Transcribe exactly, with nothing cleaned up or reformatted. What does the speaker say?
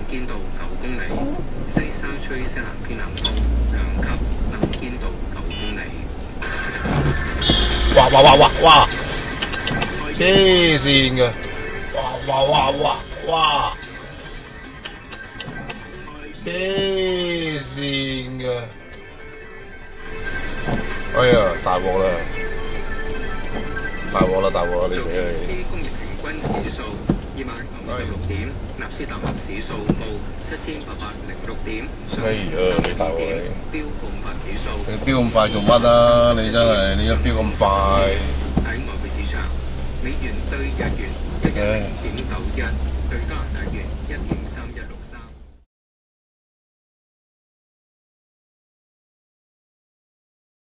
堅道九公里，西沙吹西南偏南風兩級，南堅道九公里。 哇哇哇哇哇！黐線嘅！哇哇哇哇哇！黐線嘅！哎呀，大鑊啦！大鑊啦！大鑊啦！你死啦你！ 工業平均指數二萬九十六點，納斯達克指數報七千八百零六點，上升三十二點，標普五百指數。 你飆咁快做乜啊？你真係你一飆咁快！ 喺外匯市場，美元對日元一一零點九一，對加拿大元一點三一六三。